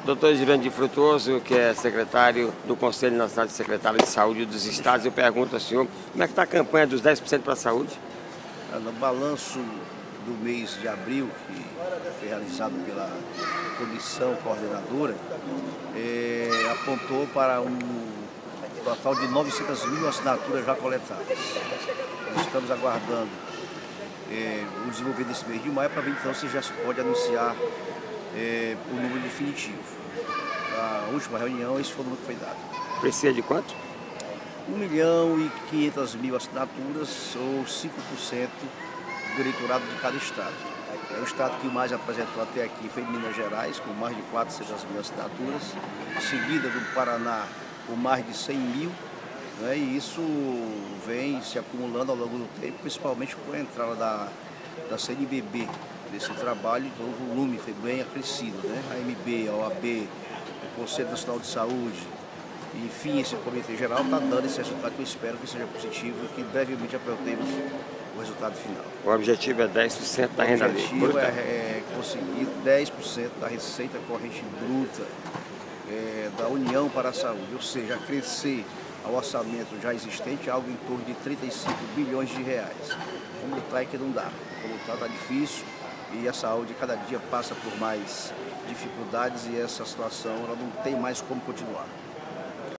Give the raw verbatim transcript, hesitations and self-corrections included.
Doutor Jurandir Frutuoso, que é secretário do Conselho Nacional de Secretários de Saúde dos Estados, eu pergunto ao senhor, como é que está a campanha dos dez por cento para a saúde? No balanço do mês de abril, que foi realizado pela comissão coordenadora, é, apontou para um total de novecentas mil assinaturas já coletadas. Nós estamos aguardando é, o desenvolvimento desse mês de maio para ver então se já se pode anunciar é, o número definitivo. Na última reunião, esse foi o número que foi dado. Precisa de quanto? um milhão e quinhentas mil assinaturas, ou cinco por cento do eleitorado de cada estado. É o estado que mais apresentou até aqui foi Minas Gerais, com mais de quatrocentas mil assinaturas, seguida do Paraná, com mais de cem mil, né? E isso vem se acumulando ao longo do tempo, principalmente com a entrada da, da C N B B nesse trabalho, então o volume foi bem acrescido, né? A M B, a O A B, o Conselho Nacional de Saúde, enfim, esse comitê geral está dando esse resultado que eu espero que seja positivo e que brevemente apresentemos o resultado final. O objetivo é dez por cento da renda líquida. O objetivo é, é conseguir dez por cento da receita corrente bruta é, da União para a Saúde, ou seja, crescer ao orçamento já existente algo em torno de trinta e cinco bilhões de reais. Como está é que não dá, como está está difícil e a saúde cada dia passa por mais dificuldades e essa situação ela não tem mais como continuar.